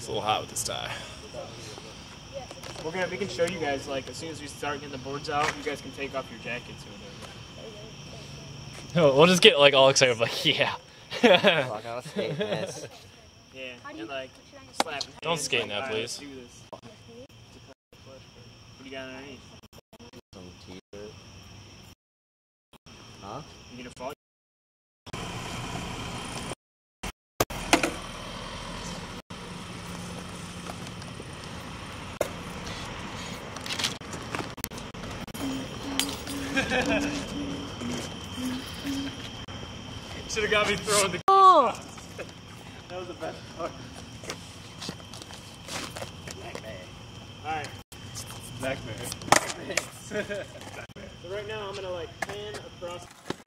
little hot with this tie. We can show you guys, like, as soon as we start getting the boards out, you guys can take off your jackets or whatever. We'll just get like all excited, like, yeah. Fuck, I'll skate this. Yeah, and like, slapping hands. Don't skate like, now, right, please. let's do this. What do you got underneath? Some t-shirt. Huh? You gonna fall? Should have got me throwing the. Oh! That was the best part. Alright. Nightmare. So right now I'm gonna like pan across.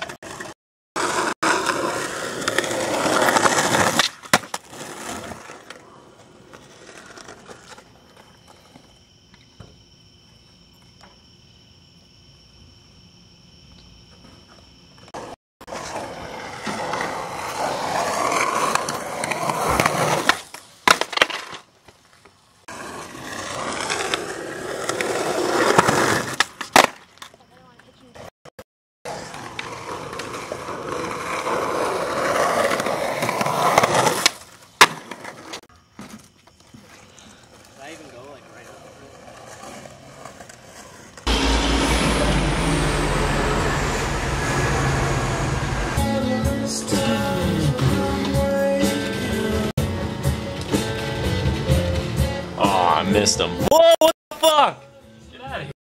I missed him. Whoa, what the fuck? Get out of here.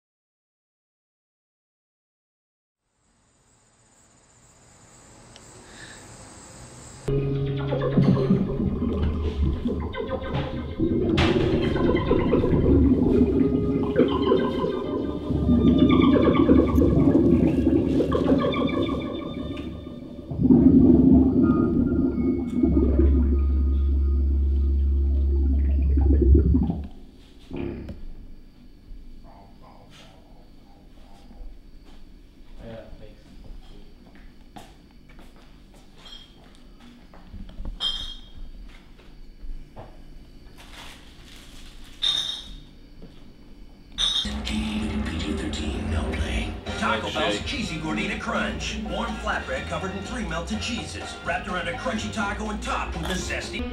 Taco Bell's Cheesy Gordita Crunch. Warm flatbread covered in 3 melted cheeses, wrapped around a crunchy taco and topped with a zesty.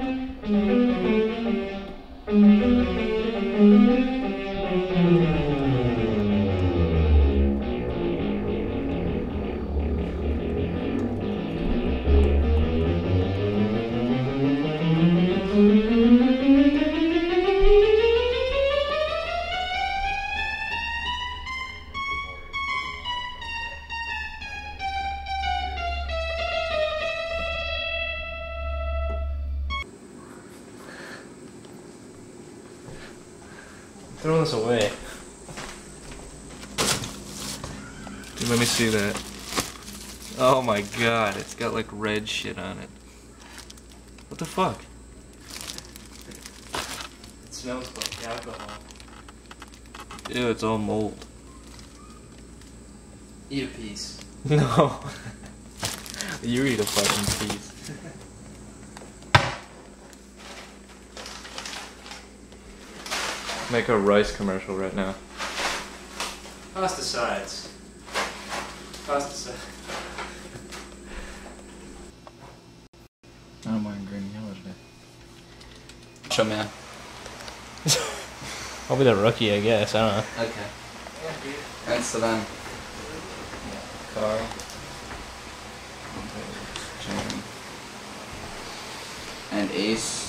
Throw this away. Dude, let me see that. Oh my god, it's got like red shit on it. What the fuck? It smells like alcohol. Ew, it's all mold. Eat a piece. No. You eat a fucking piece. Make a rice commercial right now. Pasta sides. Pasta sides. I'm wearing green and yellow today. Show man. I'll be the rookie, I guess. I don't know. Okay. And so then. Carl. Jeremy. And Ace.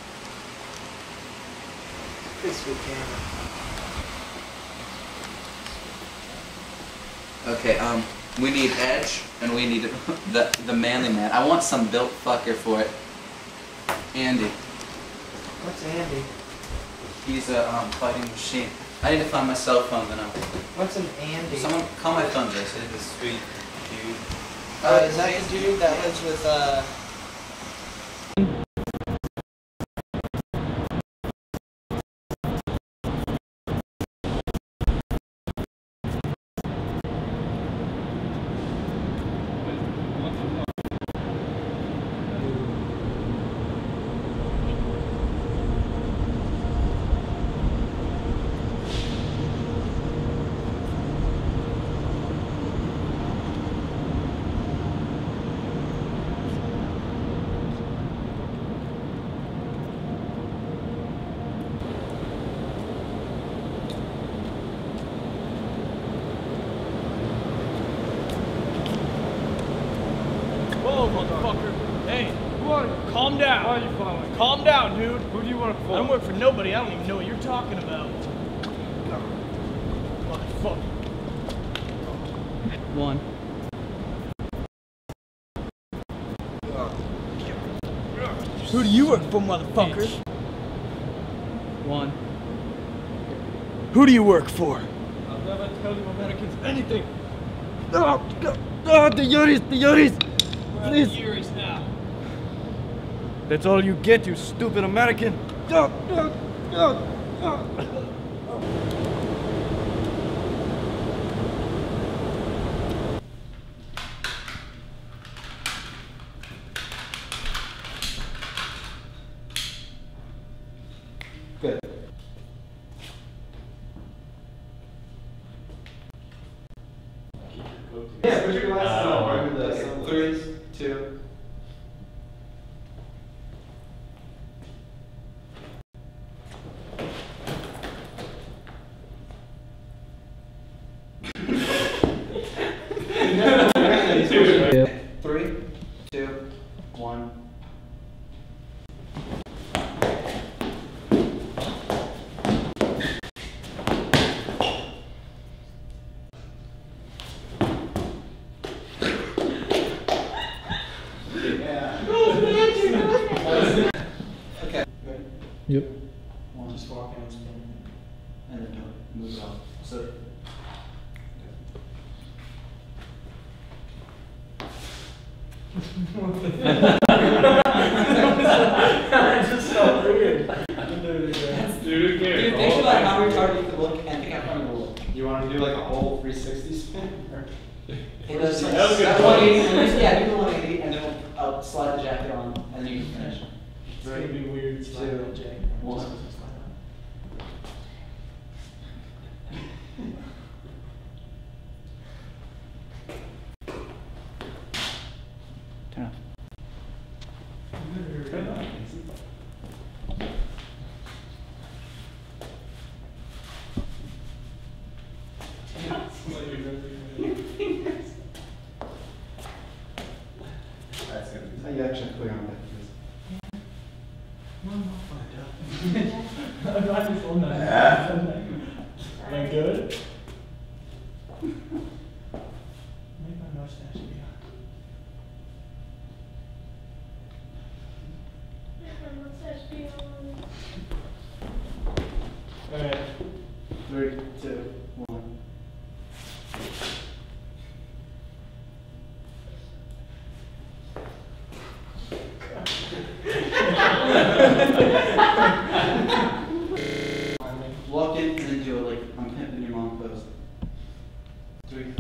Okay, we need Edge, and we need the manly man. I want some built fucker for it. Andy. What's Andy? He's a fighting machine. I need to find my cell phone then. What's an Andy? Someone call my phone, Jason. The sweet dude. Is that the dude that lives with following? Calm down. Why are you following? Calm down, dude. Who do you work for? I don't work for nobody. I don't even know what you're talking about. Motherfucker. One. Who do you work for, motherfuckers? One. Who do you work for? I'll never tell you Americans anything. The Yuris! Please. Yuris now. That's all you get, you stupid American. Good. Yeah, put your glasses on. Remember this. 3, 2. Three, two, one. Okay. Ready? Yep. One, just walk in and spin. And then don't move it off. So. It's just so weird. Dude, think about how retarded you could look and think how funny you will look. You want to do like a whole 360 spin? Or? It does like That was good. 180. Yeah, do the 180 and then I'll slide the jacket on and then you can finish. It's going to be weird. 2, 1. Turn off. That's going to be. You actually clear on that. Am I good? Make my mustache be on. Alright. 3, 2, 1. Walk in and then do it like I'm pimping your mom pose. 3.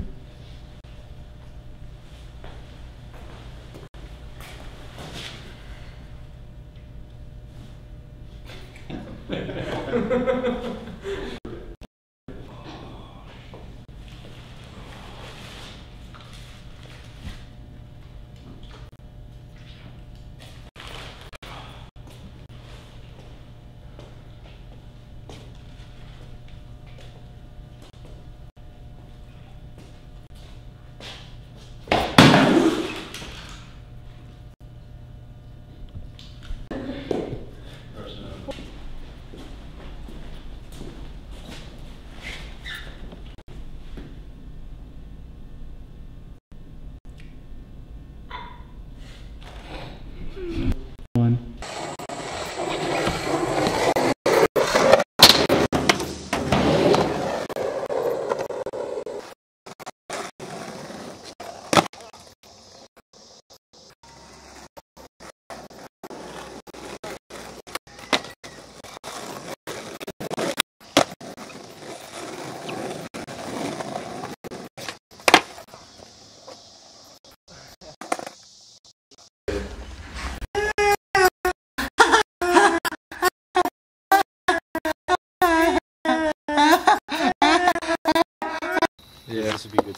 Yeah, this would be good.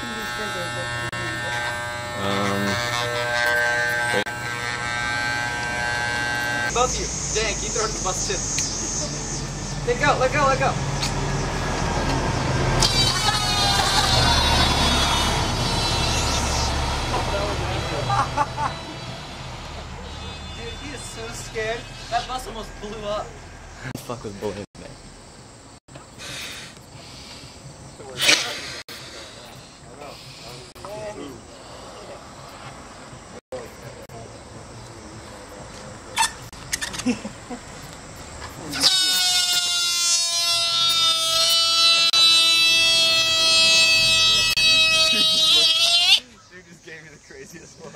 Wait. Both of you. Dang, you throw the bus too. Let go, let go, let go. Dude, he is so scared. That bus almost blew up. Fuck with bullying, man. Dude just gave me the craziest one.